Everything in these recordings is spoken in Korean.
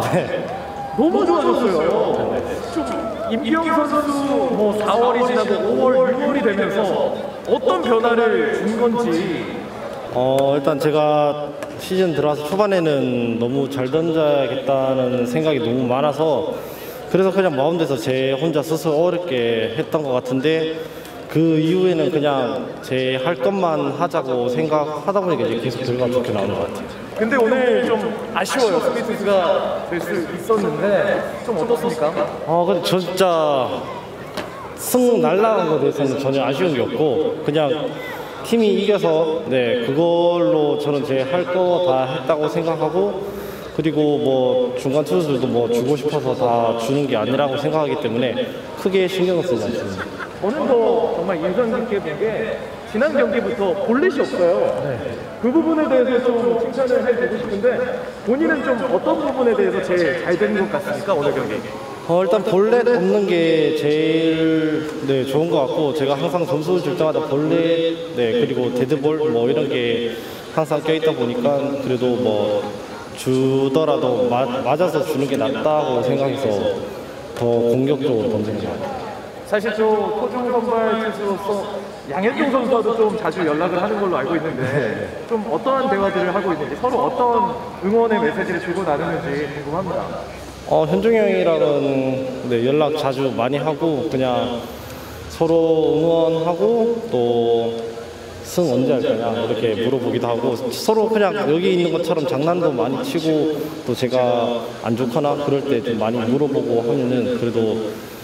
너무 좋아졌어요. 좀 임기영 선수 뭐 4월이 지나고 5월, 6월이 되면서 어떤 변화를 준 건지. 일단 제가 시즌 들어와서 초반에는 너무 잘 던져야겠다는 생각이 너무 많아서 그래서 그냥 마운드에서 제 혼자 스스로 어렵게 했던 것 같은데 그 이후에는 그냥 제 할 것만 하자고 생각하다 보니까 이제 계속 결과가 좋게 나오는 것 같아요. 근데 오늘 좀 아쉬워요. 수비 투수가 될 수 있었는데 좀 어떻습니까? 근데 진짜 승 날라간 것에 대해서는 전혀 아쉬운 게 없고 그냥 팀이 이겨서 그걸로 저는 제 할 거 다 했다고 생각하고 그리고 뭐 중간 투수들도 뭐 주고 싶어서 다 주는 게 아니라고 생각하기 때문에 크게 신경을 쓰지 않습니다. 오늘도 정말 인상 깊게 본 게 지난 경기부터 볼넷이 없어요. 그 부분에 대해서 좀 칭찬을 해주고 싶은데 본인은 좀 어떤 부분에 대해서 제일 잘 된 것 같습니까? 오늘 경기? 일단 볼넷 없는 게 제일 좋은 것 같고 제가 항상 점수 줄 때마다 볼넷 그리고 데드볼 뭐 이런 게 항상 껴있다 보니까 그래도 뭐 주더라도 맞아서 주는 게 낫다고 생각해서 더 공격적으로 던지는 것 같아요. 사실 또 토종 선발 투수로서 양현종 선수와도 좀 자주 연락을 하는 걸로 알고 있는데 좀 어떠한 대화들을 하고 있는지 서로 어떤 응원의 메시지를 주고 나누는지 궁금합니다. 현종이 형이랑은 연락 자주 많이 하고 그냥 서로 응원하고 또 승 언제 할 거냐 이렇게 물어보기도 하고 서로 그냥 여기 있는 것처럼 장난도 많이 치고 또 제가 안 좋거나 그럴 때 좀 많이 물어보고 하면은 그래도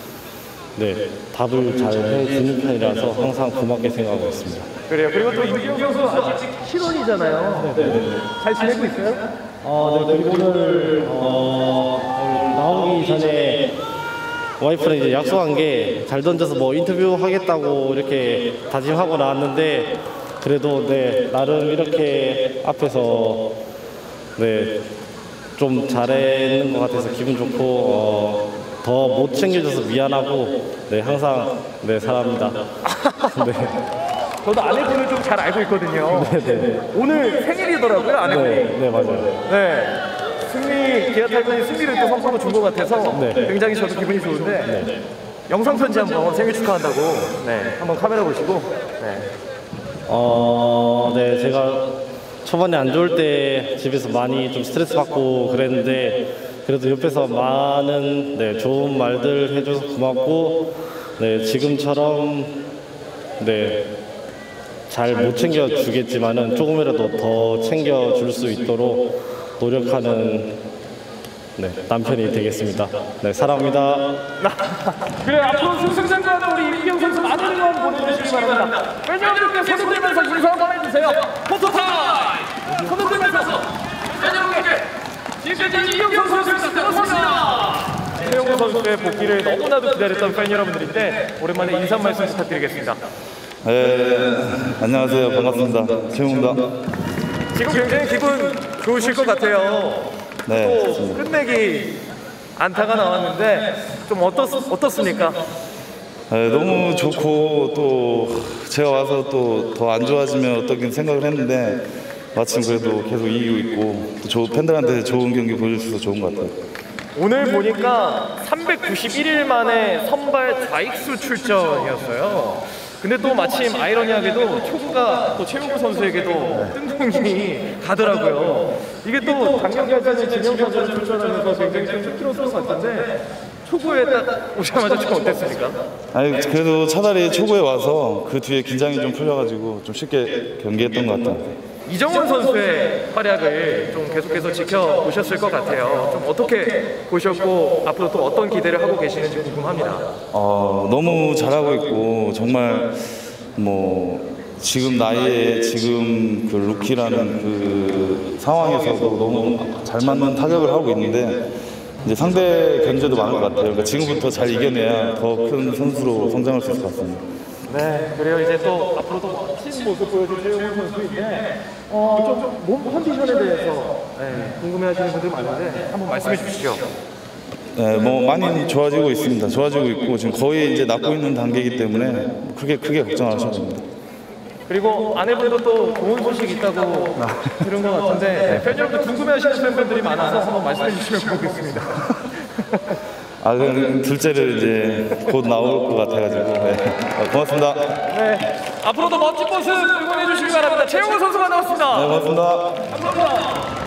답을 잘 해주는 편이라서 항상 고맙게 생각하고 있습니다. 그래요. 그리고 또 임기영 선수 아직 신혼이잖아요. 잘 지내고 있어요? 그리고 오늘 나오기 전에 와이프랑 이제 약속한 게 잘 던져서 뭐 인터뷰 하겠다고 이렇게 다짐하고 나왔는데 그래도 나름 이렇게 앞에서 좀 잘했는 것 같아서 기분 좋고 더 못 챙겨줘서 미안하고 항상 사랑합니다. 저도 아내분을 좀 잘 알고 있거든요. 오늘 생일이더라고요, 아내분이. 맞아요. 승리, 기아 타이거즈의 승리를 또 선포로 준 것 같아서 굉장히 저도 기분이 좋은데 영상 편지 한번 생일 축하한다고 한번 카메라 보시고 제가 초반에 안 좋을 때 집에서 많이 좀 스트레스 받고 그랬는데 그래도 옆에서 많은 좋은 말들 해줘서 고맙고 지금처럼 잘 못 챙겨주겠지만은 조금이라도 더 챙겨줄 수 있도록 노력하는 남편이 되겠습니다. 사랑합니다. 그래, 앞으로 승승장구하는 우리 임기영 선수 많은 응원 보내주시기 바랍니다. 팬여러분께 손을 들면서 인사 한번 해주세요. 포토타임! 손을 들면서 팬여러분께 지금까지 임기영 선수였습니다. 고맙습니다. 최용호 선수의 복귀를 너무나도 기다렸던 팬 여러분들인데 오랜만에 인사 한 말씀 부탁드리겠습니다. 안녕하세요. 반갑습니다. 최용호입니다. 지금 굉장히 기분 좋으실 것 같아요. 또 끝내기 안타가 나왔는데 좀 어떻습니까? 너무 좋고 또 제가 와서 또 더 안 좋아지면 어떻게 생각을 했는데 마침 그래도 계속 이기고 있고 또 팬들한테 좋은 경기 보여줄 수 있어서 좋은 것 같아요. 오늘 보니까 391일 만에 선발 좌익수 출전이었어요. 근데 또 마침 아이러니하게도 초구가 또 최용호 선수에게도 뜬공이 가더라고요. 이게 또 작년까지는 진영 선수를 출전하면서 굉장히 좀 힘들었던 것 같은데 초구에 딱 오자마자 좀 어땠습니까? 그래도 차라리 초구에 와서 그 뒤에 긴장이 좀 풀려가지고 좀 쉽게 경기했던 것 같아요. 이정원 선수의 활약을 좀 계속해서 지켜보셨을 것 같아요. 좀 어떻게 보셨고 앞으로 또 어떤 기대를 하고 계시는지 궁금합니다. 너무 잘하고 있고 정말 뭐 지금 나이에 지금 그 루키라는 그 상황에서도 너무 잘 맞는 타격을 하고 있는데 이제 상대 견제도 많을 것 같아요. 그러니까 지금부터 잘 이겨내야 더 큰 선수로 성장할 수 있을 것 같습니다. 그래요. 이제 또 앞으로도 멋진 모습 보여줄 최용호 선수인데 좀 몸 컨디션에 대해서 궁금해하시는 분들 많은데 한번 말씀해 주시죠. 뭐 많이 좋아지고 있습니다. 좋아지고 있고 지금 거의 이제 낫고 있는 단계이기 때문에 크게 걱정 안 하셔도 됩니다. 그리고 아내분도 또 좋은 소식 있다고 들은 것 같은데 팬 여러분들 궁금해하시는 팬분들이 많아서 한번 말씀해 주시면 고맙겠습니다. 아, 그럼 둘째를 이제 곧 나올 것 같아가지고 네. 고맙습니다. 네, 앞으로도 멋진 모습 응원해 주시기 바랍니다. 최용호 선수가 나왔습니다. 네, 고맙습니다. 감사합니다.